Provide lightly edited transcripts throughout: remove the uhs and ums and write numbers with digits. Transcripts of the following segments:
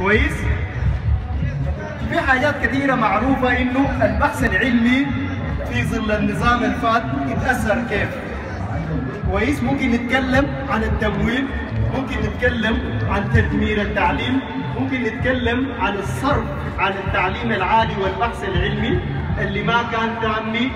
كويس؟ في حاجات كثيرة معروفة إنه البحث العلمي في ظل النظام الفات اتأثر كيف؟ كويس؟ ممكن نتكلم عن التمويل، ممكن نتكلم عن تدمير التعليم، ممكن نتكلم عن الصرف عن التعليم العالي والبحث العلمي اللي ما كان تامي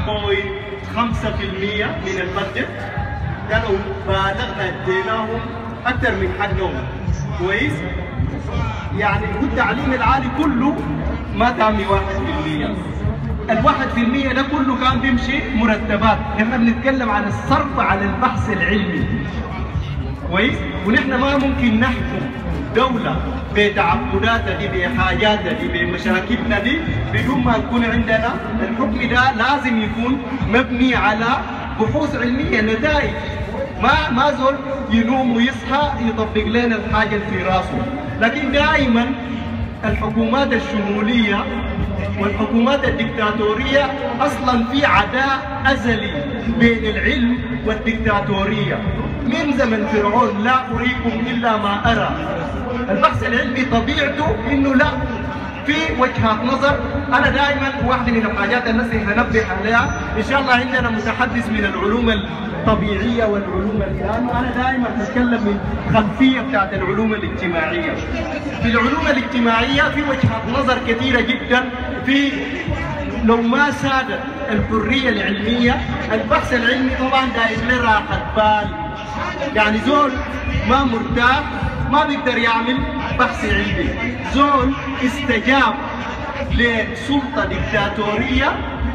0.5% من البادجت، ده لو بالغنا اديناهم أكثر من حقهم. كويس؟ يعني التعليم العالي كله ما تامي 1%. ال1% ده كله كان بيمشي مرتبات، احنا بنتكلم عن الصرف على البحث العلمي. كويس؟ ونحن ما ممكن نحكم دولة بتعقداتها دي بحاجاتها دي بمشاكلنا دي بدون ما يكون عندنا الحكم. ده لازم يكون مبني على بحوث علمية، نتائج. ما زول ينوم ويصحى يطبق لنا الحاجة في راسه. لكن دائما الحكومات الشمولية والحكومات الدكتاتورية أصلا في عداء أزلي بين العلم والدكتاتورية من زمن فرعون. لا أريكم إلا ما أرى. البحث العلمي طبيعته إنه لا في وجهات نظر. أنا دائما واحدة من الحاجات التي هنبه عليها، إن شاء الله عندنا متحدث من العلوم الطبيعية والعلوم الإنسانية، أنا دائما أتكلم من خلفية بتاعت العلوم الاجتماعية. في العلوم الاجتماعية في وجهات نظر كثيرة جدا. في لو ما سادت الحرية العلمية، البحث العلمي طبعا داير له راحة بال. يعني زول ما مرتاح ما بيقدر يعمل بحث علمي. زول استجاب لسلطة دكتاتورية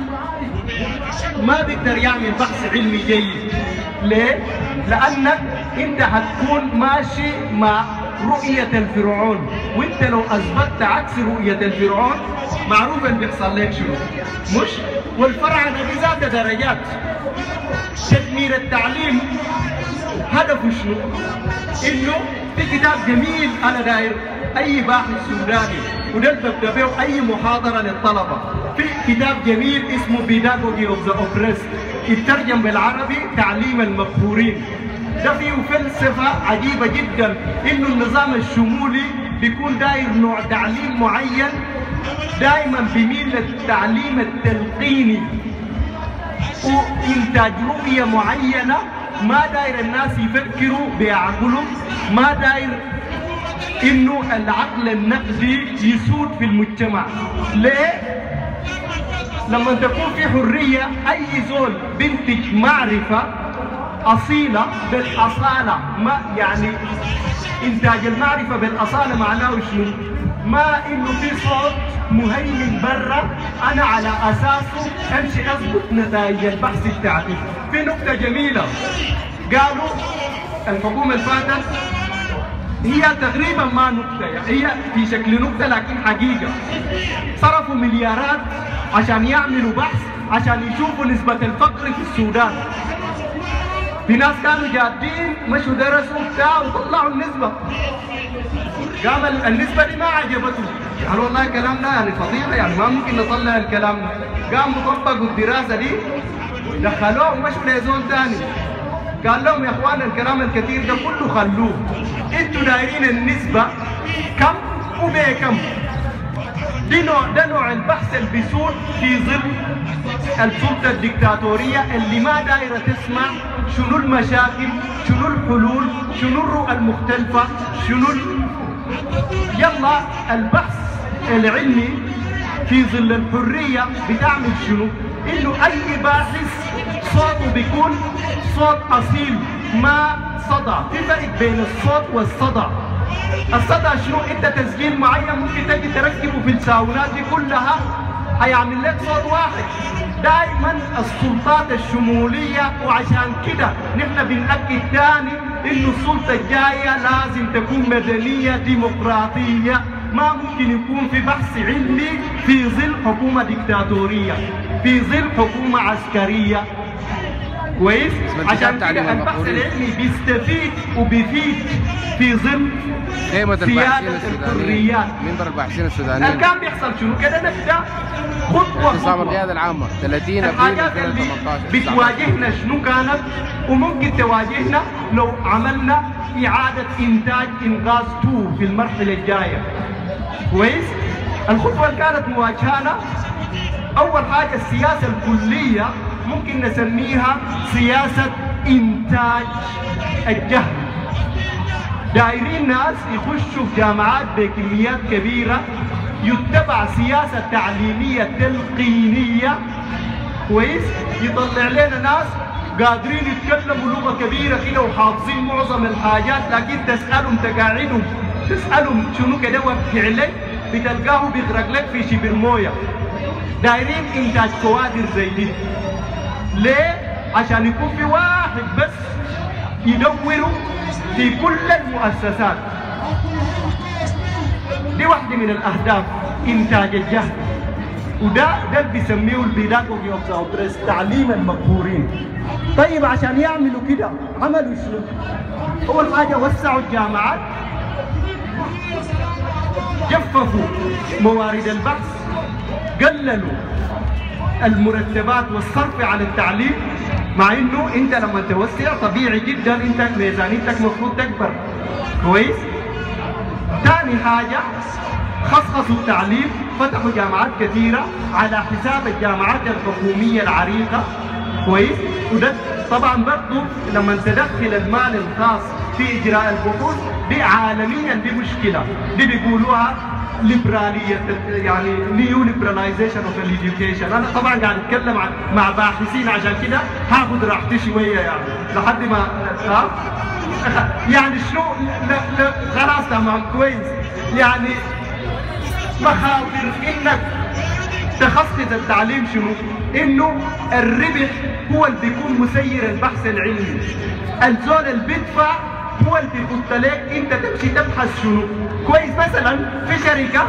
ما بيقدر يعمل بحث علمي جيد. ليه؟ لأنك أنت هتكون ماشي مع رؤية الفرعون، وأنت لو أثبتت عكس رؤية الفرعون معروف اللي بيحصل لك شنو؟ مش؟ والفرعنة بذات درجات. تدمير التعليم هدفه شنو؟ إنه في كتاب جميل أنا داير أي باحث سوداني وده ببدأ به أي محاضرة للطلبة. في كتاب جميل اسمه Pedagogy of the Oppressed، يترجم بالعربي تعليم المقهورين. ده فيه فلسفة عجيبة جدا، إنه النظام الشمولي بيكون داير نوع تعليم معين، دائما بيميل للتعليم التلقيني وإنتاج رؤية معينة. ما داير الناس يفكروا بعقلهم، ما داير إنه العقل النقدي يسود في المجتمع. ليه؟ لما تكون في حرية أي زول بينتج معرفة أصيلة بالأصالة. ما يعني إنتاج المعرفة بالأصالة معناه شنو؟ ما إنه في صوت مهيمن برا أنا على أساسه أمشي أضبط نتائج البحث بتاعتي. في نقطة جميلة قالوا الحكومة الفاتت، هي تقريبا ما نقطة، يعني هي في شكل نقطة لكن حقيقة. صرفوا مليارات عشان يعملوا بحث عشان يشوفوا نسبة الفقر في السودان. في ناس كانوا جادين مشوا درسوا بتاع وطلعوا النسبة. قام النسبة دي ما عجبتهم، قالوا والله الكلام ده يعني فضيحة، يعني ما ممكن نطلع الكلام ده. قاموا طبقوا الدراسة دي دخلوه ومشوا لزول ثاني. قال لهم يا اخوان الكلام الكثير ده كله خلوه، انتوا دايرين النسبة كم وبكم. ده نوع البحث اللي بيسود في ظل السلطة الدكتاتورية اللي ما دايرة تسمع شنو المشاكل، شنو الحلول، شنو الرؤى المختلفة، شنو يلا البحث العلمي في ظل الحرية بتعمل شنو؟ انه اي باحث صوته بيكون صوت اصيل ما صدى. في فرق بين الصوت والصدى. الصدى شنو؟ انت تسجيل معين ممكن تجي تركبه في الساونات دي كلها هيعمل لك صوت واحد. دائما السلطات الشمولية، وعشان كده نحن بنأكد تاني انه السلطة الجاية لازم تكون مدنية ديمقراطية. ما ممكن يكون في بحث علمي في ظل حكومة دكتاتورية، في ظل حكومة عسكرية. كويس؟ عشان كده البحث العلمي بيستفيد وبيفيد في ظل سيادة الحريات. منبر الباحثين السودانيين كان بيحصل شنو كده نبدا خطوه نظام القياده العامه 30 ابريل 2018 بتواجهنا شنو كانت وممكن تواجهنا لو عملنا اعاده انتاج انغاز 2 في المرحله الجايه. كويس؟ الخطوه اللي كانت مواجهانا اول حاجه السياسه الكليه ممكن نسميها سياسه انتاج الجهل. دايرين ناس يخشوا في جامعات بكميات كبيره يتبع سياسه تعليميه تلقينيه. كويس؟ يطلع لنا ناس قادرين يتكلموا لغه كبيره كده وحافظين معظم الحاجات، لكن تسالهم تقاعدهم تسالهم شنو كده وفعلي بتلقاه بيغرق لك في شبر مويه. دايرين انتاج كوادر زي دي. ليه؟ عشان يكون في واحد بس يدوروا في كل المؤسسات. دي واحدة من الأهداف إنتاج الجهل، وده اللي بيسميه البيداغوجي اوف ذا اوبريس، تعليم المقهورين. طيب عشان يعملوا كده عملوا شنو؟ أول حاجة وسعوا الجامعات، جففوا موارد البحث، قللوا المرتبات والصرف على التعليم، مع انه انت لما توسع طبيعي جدا انت ميزانيتك المفروض تكبر. كويس؟ ثاني حاجه خصصوا التعليم، فتحوا جامعات كثيره على حساب الجامعات الحكوميه العريقه. كويس؟ وده طبعا برضه لما تدخل المال الخاص في اجراء البحوث دي عالميا دي مشكله، دي بيقولوها ليبراليه، يعني نيو ليبراليزيشن اوف الاديوكيشن. انا طبعا قاعد اتكلم مع باحثين عشان كده هاخد راحتي شويه يعني لحد ما يعني شنو لا خلاص تمام كويس. يعني مخاطر انك تخصص التعليم شنو؟ انه الربح هو اللي بيكون مسير البحث العلمي. الزول اللي بيدفع هو اللي بيحط لك انت تمشي تبحث شنو؟ كويس؟ مثلا في شركه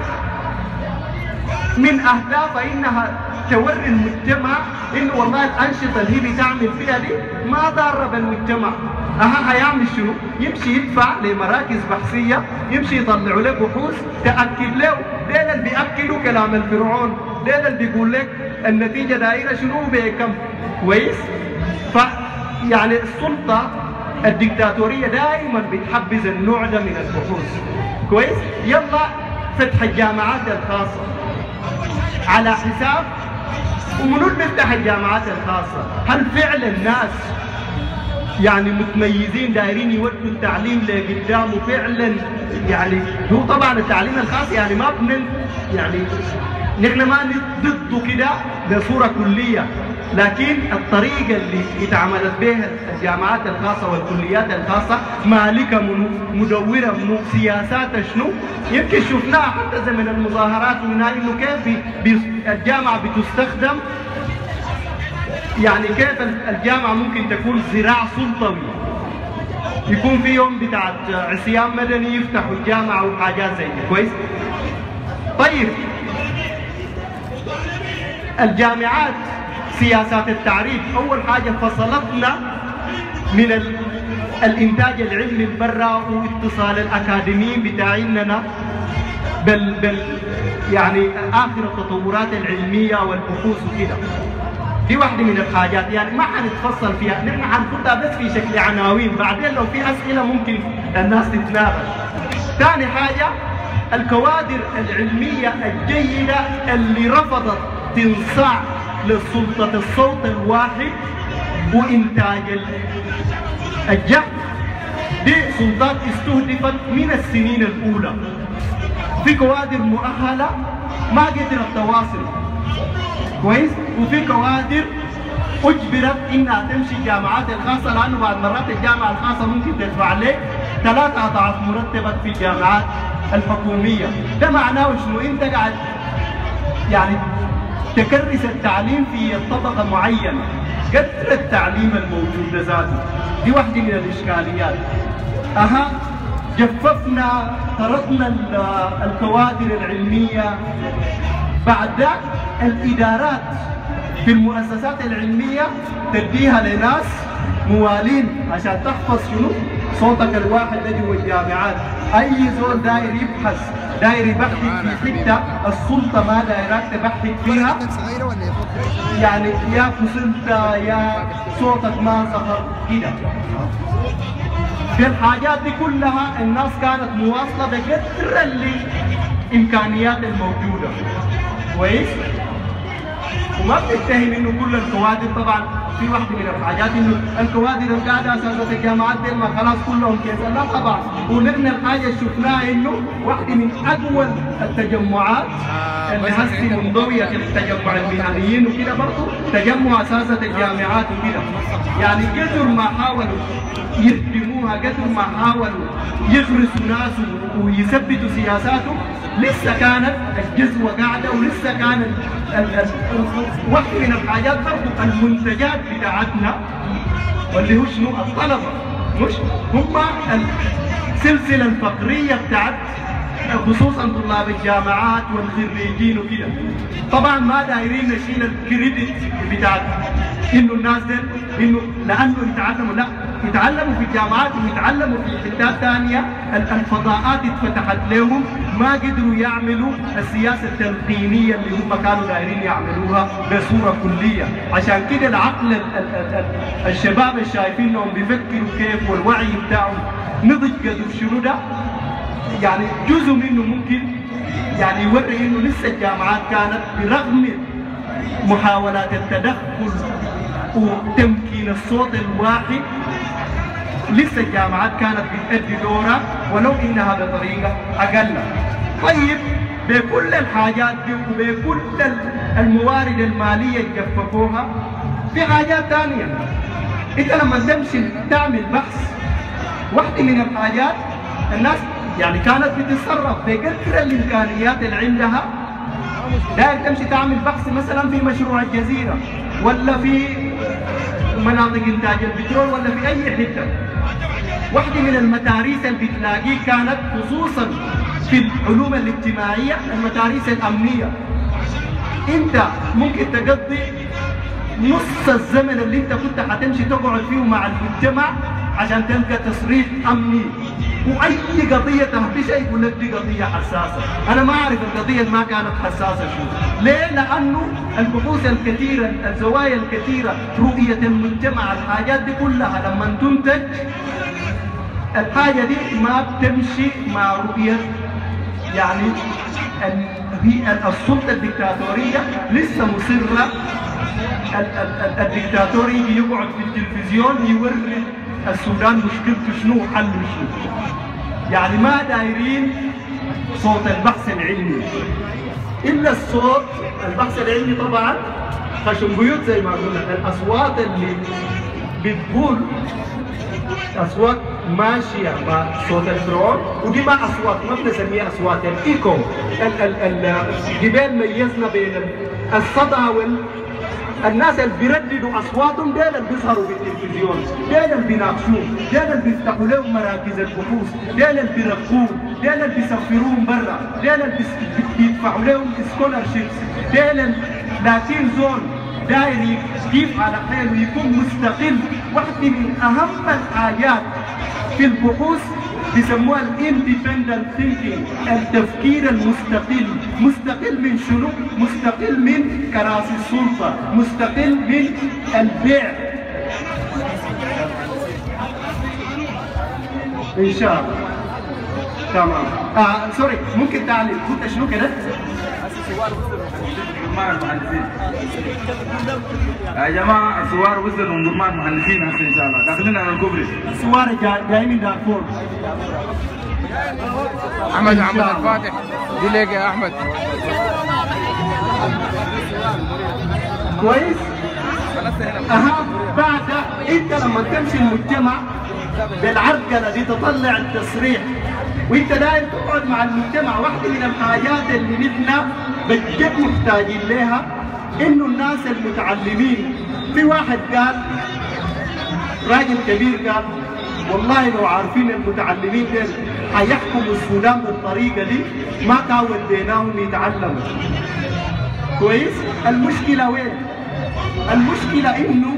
من اهدافها انها توري المجتمع انه والله الانشطه اللي هي بتعمل فيها دي ما ضاره بالمجتمع. هيعمل شنو؟ يمشي يدفع لمراكز بحثيه، يمشي يطلعوا له بحوث تاكد له، ديل اللي بياكدوا كلام الفرعون، ديل اللي بيقول لك النتيجه دايره شنو بكم. كويس؟ يعني السلطه الدكتاتوريه دائما بتحبذ النوع ده من البحوث. كويس؟ يلا فتح الجامعات الخاصه على حساب، ومنو اللي بيفتح الجامعات الخاصه؟ هل فعلا الناس يعني متميزين دايرين يودوا التعليم لقدام وفعلا يعني هو طبعا التعليم الخاص يعني ما يعني نحن ما ضده كده بصوره كليه، لكن الطريقه اللي اتعاملت بها الجامعات الخاصه والكليات الخاصه مالكه منو؟ مدوره منو؟ سياساتها شنو؟ يمكن شفناها حتى زمن المظاهرات ومنها انه كيف الجامعه بتستخدم، يعني كيف الجامعه ممكن تكون ذراع سلطوي. يكون في يوم بتاعت عصيان مدني يفتحوا الجامعه وحاجات زي كده. كويس؟ طيب الجامعات سياسات التعريف اول حاجه فصلتنا من الانتاج العلمي برا واتصال الاكاديميين بتاعيننا يعني اخر التطورات العلميه والبحوث وكده. دي واحده من الحاجات يعني ما حنتفصل فيها، نحن حنحطها بس في شكل عناوين، بعدين لو في اسئله ممكن الناس تتناقش. ثاني حاجه الكوادر العلميه الجيده اللي رفضت تنصاع للسلطه الصوت الواحد وانتاج الجهل. دي سلطات استهدفت من السنين الاولى. في كوادر مؤهله ما قدرت تواصل. كويس؟ وفي كوادر اجبرت انها تمشي الجامعات الخاصه، لانه بعض مرات الجامعه الخاصه ممكن تدفع لك 3 أضعاف مرتبك في الجامعات الحكوميه. ده معناه شنو؟ انت قاعد يعني تكرس التعليم في طبقه معينه قدر التعليم الموجود ذاته. دي واحده من الاشكاليات. جففنا، طردنا الكوادر العلميه. بعد ذاك الادارات في المؤسسات العلمية تديها لناس موالين عشان تحفظ شنو؟ صوتك الواحد ده جوا الجامعات. أي زول داير يبحث داير يبحث في حتة السلطة ما دايرك تبحث فيها، يعني يا فصلت يا صوتك ما ظهر كده. في الحاجات دي كلها الناس كانت مواصلة بقدر الإمكانيات الموجودة. كويس؟ وما بتتهم انه كل الكوادر، طبعا في واحدة من الحاجات انه الكوادر القاعدة اساسا الجامعات دي ما خلاص كلهم كذا، لا طبعا. ونحن الحاجة اللي شفناها انه واحدة من اقوى التجمعات اللي هسه منضوية في التجمع المهنيين وكده برضه تجمع اساسا الجامعات وكده. يعني كثر ما حاولوا يخدموها، كثر ما حاولوا يغرسوا ناس ويثبتوا سياساتهم، لسه كانت الجزوة قاعدة، ولسه كان واحدة من الحاجات برضه المنتجات بتاعتنا واللي هو شنو؟ الطلبة، مش هم السلسلة الفقرية بتاعت خصوصا طلاب الجامعات والخريجين وكده. طبعا ما دايرين نشيل الكريدت بتاعت انه الناس دي انه لانه يتعلموا، لا، يتعلموا في الجامعات ويتعلموا في حتات ثانيه. الفضاءات اتفتحت لهم، ما قدروا يعملوا السياسه التلقينيه اللي هم كانوا دايرين يعملوها بصوره كليه. عشان كده العقل الشباب اللي شايفينهم بيفكروا كيف والوعي بتاعهم نضج قدر شنو ده، يعني جزء منه ممكن يعني يوري انه لسه الجامعات كانت برغم محاولات التدخل وتمكين الصوت الواحد، لسه الجامعات كانت بتأدي دورها ولو انها بطريقه اقل. طيب بكل الحاجات دي وبكل الموارد الماليه اللي جففوها، في حاجات ثانيه. انت لما تمشي تعمل بحث، واحده من الحاجات الناس يعني كانت بتتصرف بقدر الامكانيات اللي عندها. داير تمشي تعمل بحث مثلا في مشروع الجزيره ولا في مناطق انتاج البترول ولا في اي حته، واحده من المتاريس اللي بتلاقيه كانت خصوصا في العلوم الاجتماعيه المتاريس الامنيه. انت ممكن تقضي نص الزمن اللي انت كنت حتمشي تقعد فيه مع المجتمع عشان تلقى تصريح امني، واي قضيه تهبشها يقول لك دي قضيه حساسه. انا ما اعرف القضيه اللي ما كانت حساسه شو. ليه؟ لانه البحوث الكثيره، الزوايا الكثيره، رؤيه المجتمع، الحاجات دي كلها لما تنتج الحاجه دي ما بتمشي مع رؤيه يعني السلطه الدكتاتوريه لسه مصره. الدكتاتوري يجي يقعد في التلفزيون يوري السودان مشكلته شنو وحله شنو. يعني ما دايرين صوت البحث العلمي الا الصوت البحث العلمي. طبعا خشم بيوت زي ما قلنا، الاصوات اللي بتقول اصوات ماشيه مع صوت الدرون، ودي ما اصوات، ما بنسميها اصوات، الايكو. جبال ميزنا بين الصدى الناس اللي بيرددوا اصواتهم دول اللي بيظهروا في التلفزيون، دول اللي بيناقشوهم، دول اللي بيفتحوا لهم مراكز البحوث، دول اللي بيرقوهم، دول اللي بيسفروهم برا، دول اللي بيدفعوا لهم سكولرشيبس، دول لكن زول داير يقف على حاله ويكون مستقل. واحدة من اهم الحاجات في البحوث بيسموها الاندبندنت ثينكينج، التفكير المستقل. مستقل من شنو؟ مستقل من كراسي السلطه، مستقل من البيع. ان شاء الله. تمام. سوري، ممكن تعلم كنت شنو كده؟ يا جماعه الثوار وصلوا من ضمان مهندسين هسه ان شاء الله داخلين على الكوبري. الثوار جاي من دارفور. أحمد الفاتح دي ليك يا أحمد. كويس؟ بعد أنت لما تمشي المجتمع بالعرقلة دي تطلع التصريح وأنت داير تقعد مع المجتمع. واحدة من الحاجات اللي نحن بجد محتاجين لها إنه الناس المتعلمين، في واحد قال، راجل كبير قال والله لو عارفين المتعلمين دول حيحكموا السودان بالطريقه دي ما كان وديناهم يتعلموا. كويس؟ المشكله وين؟ المشكلة إنه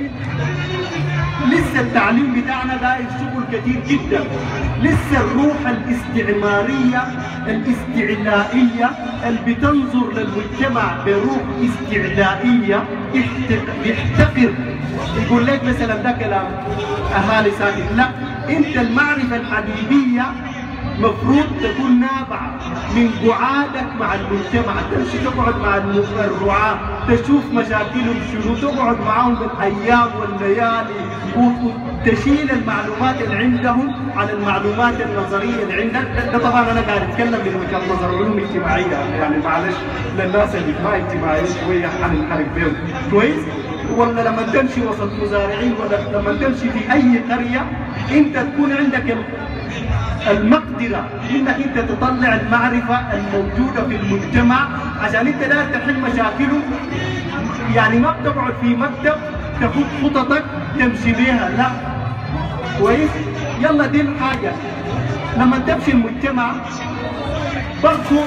لسه التعليم بتاعنا داير شغل كتير جدا. لسه الروح الاستعمارية الاستعلائية اللي بتنظر للمجتمع بروح استعلائية بيحتقر. يقول لك مثلا ده كلام أهالي ساكت، لا، أنت المعرفة الحديدية مفروض تكون نابعة من قعادك مع المجتمع، تمشي تقعد مع الرعاة تشوف مشاكلهم شنو، تقعد معاهم بالأيام والليالي وتشيل المعلومات اللي عندهم على المعلومات النظرية اللي عندك. ده طبعا أنا قاعد أتكلم من وجهة نظر علوم اجتماعية، يعني معلش للناس اللي ما اجتماعيين شوية حننحرق بهم كويس. ولا لما تمشي وسط مزارعين، ولا لما تمشي في أي قرية أنت تكون عندك المقدرة انك انت تطلع المعرفة الموجودة في المجتمع عشان انت لا تحل مشاكله. يعني ما بتقعد في مكتب تاخد خططك تمشي بيها، لا كويس. يلا دي الحاجة. لما تمشي المجتمع برضو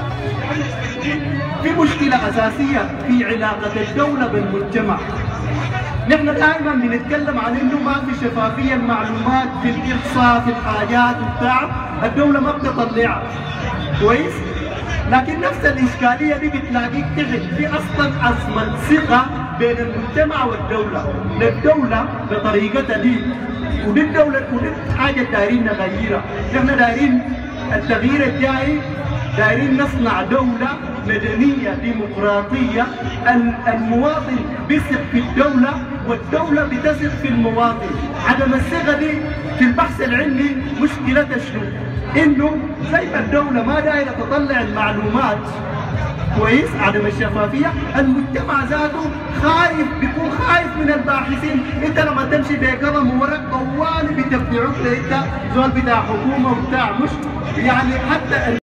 في مشكلة أساسية في علاقة الدولة بالمجتمع. نحن دائما بنتكلم عن انه ما في شفافيه المعلومات في الاحصاء في الحاجات وبتاع، الدوله ما بتطلعها كويس. لكن نفس الاشكاليه دي بتلاقيك تحت في اصلا ازمه ثقه بين المجتمع والدوله. للدوله بطريقتها دي، ودي الدوله ودي حاجه دايرين نغيرها. نحن دايرين التغيير الجاي، دايرين نصنع دوله مدنيه ديمقراطيه، المواطن بيثق في الدوله والدولة بتثق في المواطن. عدم الثقة دي في البحث العلمي مشكلتها شنو؟ إنه زي ما الدولة ما دايرة تطلع المعلومات كويس، عدم الشفافية، المجتمع ذاته خايف، بيكون خايف من الباحثين. أنت لما تمشي بقلم وورق طوالي بتبدعوك، أنت زول بتاع حكومة وبتاع، مش يعني حتى